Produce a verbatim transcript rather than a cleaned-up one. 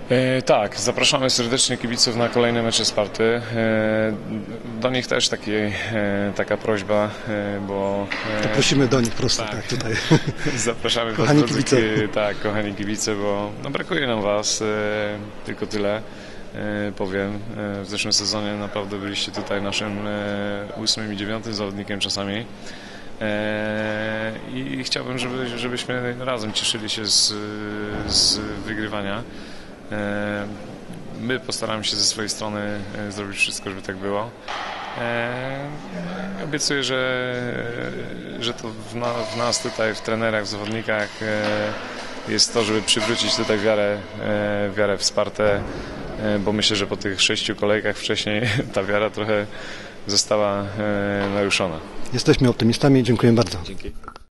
E, tak, zapraszamy serdecznie kibiców na kolejne mecze Sparty. E, do nich też taki, e, taka prośba, e, bo... E, to prosimy do nich prosto, tak, tak tutaj. Zapraszamy kochani was, kibice. Drodzy, tak, kochani kibice, bo no, brakuje nam was, e, tylko tyle. E, powiem, e, w zeszłym sezonie naprawdę byliście tutaj naszym e, ósmym i dziewiątym zawodnikiem czasami. E, I chciałbym, żeby, żebyśmy razem cieszyli się z, z wygrywania. E, my postaramy się ze swojej strony e, zrobić wszystko, żeby tak było. E, obiecuję, że, że to w, na, w nas tutaj, w trenerach, w zawodnikach e, jest to, żeby przywrócić tutaj wiarę, e, wiarę w Spartę, e, bo myślę, że po tych sześciu kolejkach wcześniej ta wiara trochę została e, naruszona. Jesteśmy optymistami, dziękuję bardzo. Dzięki.